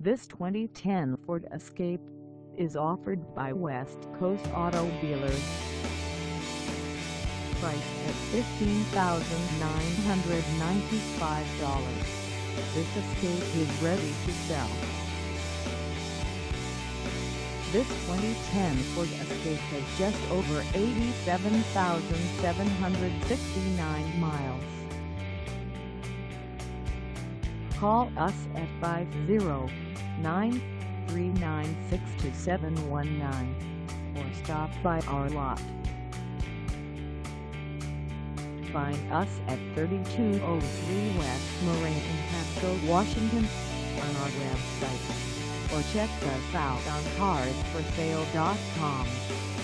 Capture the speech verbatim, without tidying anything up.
This twenty ten Ford Escape is offered by West Coast Auto Dealers. Priced at fifteen thousand nine hundred ninety-five dollars, this Escape is ready to sell. This twenty ten Ford Escape has just over eighty-seven thousand seven hundred sixty-nine miles. Call us at five oh nine, three nine six, two seven one nine or stop by our lot. Find us at thirty-two oh three West Marie Pasco, Washington on our website, or check us out on cars for sale dot com.